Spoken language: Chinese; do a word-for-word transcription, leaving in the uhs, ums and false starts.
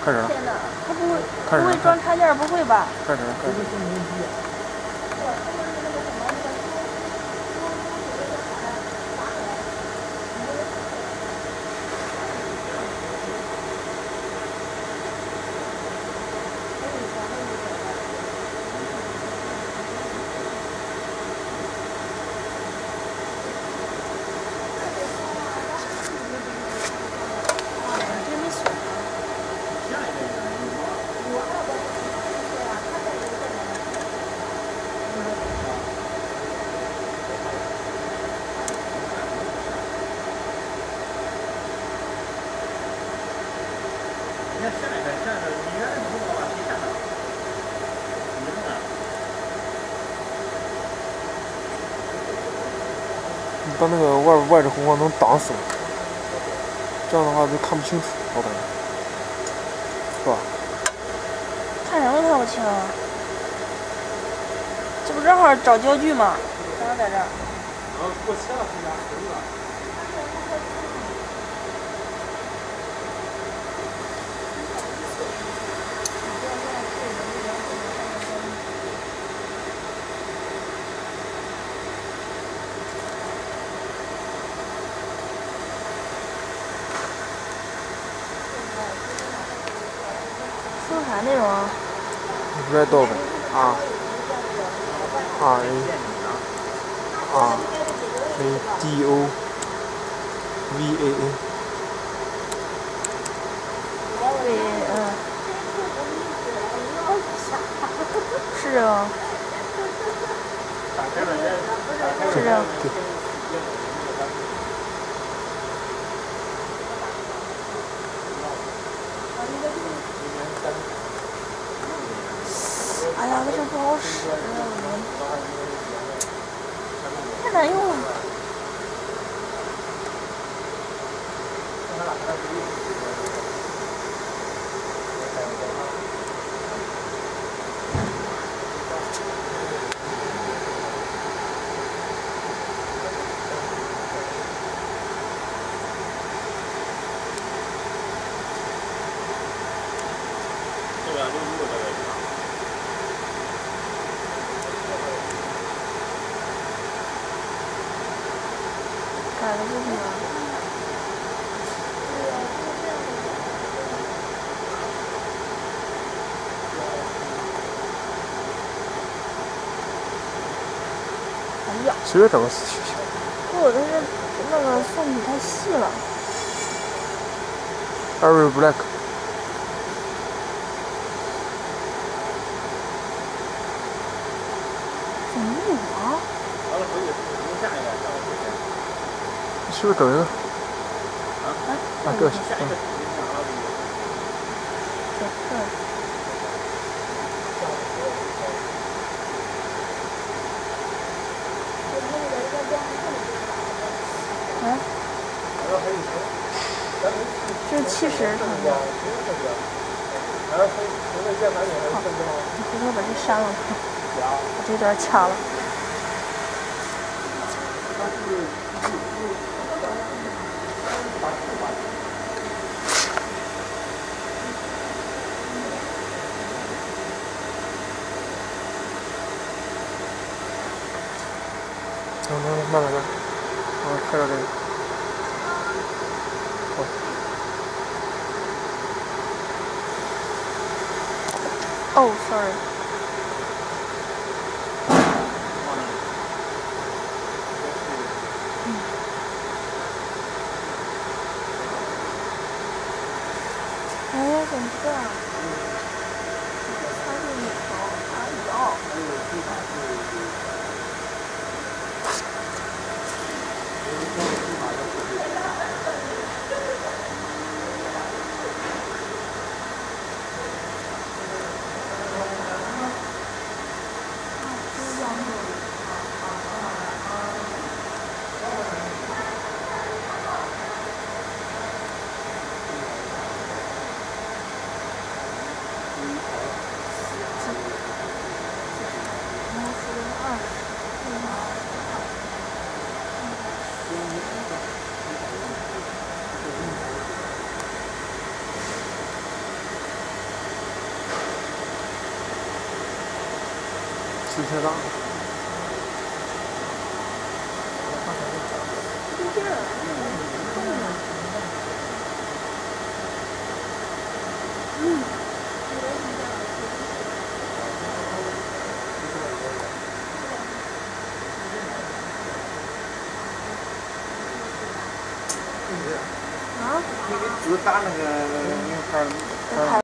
开始了。 天哪，他不会开始了不会装插件，不会吧？ 开始了，开始了。你把那个外外置红光能挡死了，这样的话就看不清楚，我感觉，是吧？ 看什么看不清啊？这不正好找焦距吗？正好在这儿。 然后过切了，回家回了。 说啥内容啊 ？Red Dog R R A R A D O V A A。 对，嗯。是这个。是这个。 对。 哎呀，那这不好使啊！太难用了。 这个六六这个。 改了就是了。哎呀！ 随便找个四驱行。 不，但是那个算体太细了。 Arrow Black。 怎么有啊？ 完了回去弄下一个，让我回去。 你是不是整一个？ 啊啊，给我去。 下一个指令啥了？ 在这儿。啊？这是七十成的。好，你回头把这删了，把这段掐了。 能能能，慢慢来，我开到这个。好。 哦 ，sorry。嗯。哎，怎么这样？它是哪条？哎呀！ 水太大。 嗯。啊？ 你给字打那个名牌儿。